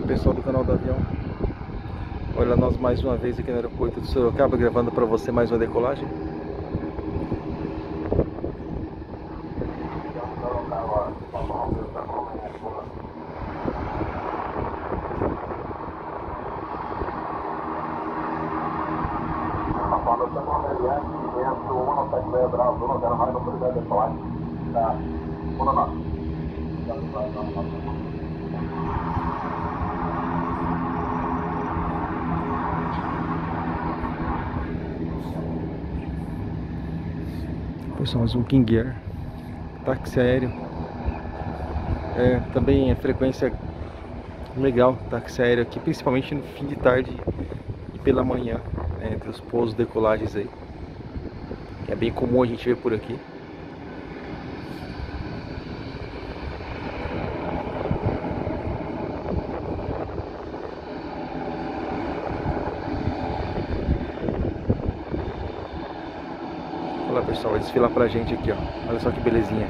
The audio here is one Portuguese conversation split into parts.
pessoal do canal do avião. Olha nós mais uma vez aqui no aeroporto de Sorocaba, gravando para você mais uma decolagem. Pessoal, mais um King Air, táxi aéreo. Também é frequência legal, táxi aéreo aqui, principalmente no fim de tarde e pela manhã, entre os pousos e decolagens aí. É bem comum a gente ver por aqui. Olha lá, pessoal, vai desfilar pra gente aqui, ó. Olha só que belezinha.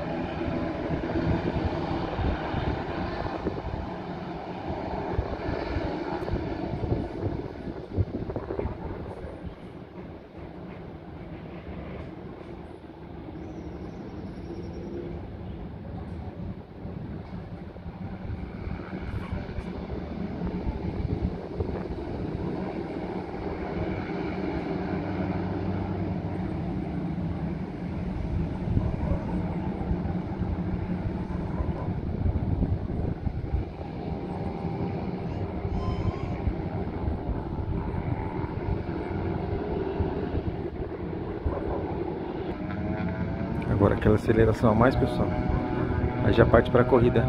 Agora aquela aceleração a mais, pessoal, aí já parte para a corrida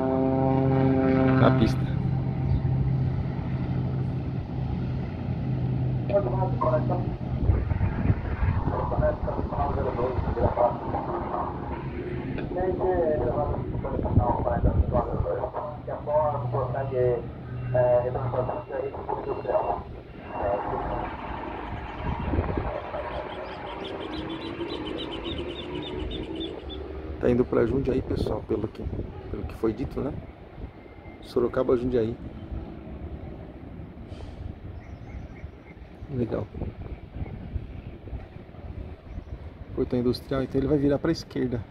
na pista. Tá indo para Jundiaí, pessoal, pelo que foi dito, né? Sorocaba, Jundiaí. Legal. Portão industrial, então ele vai virar para a esquerda.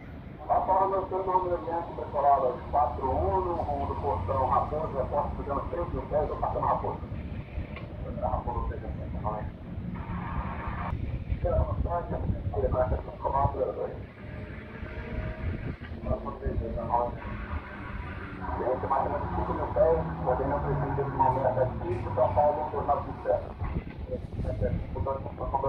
Do portão Raposa, posso pegando 3 mil pés, eu passando Raposa. Raposa, mais ou menos 5 mil pés, podendo apresentar de uma meta de São Paulo, tornado do céu.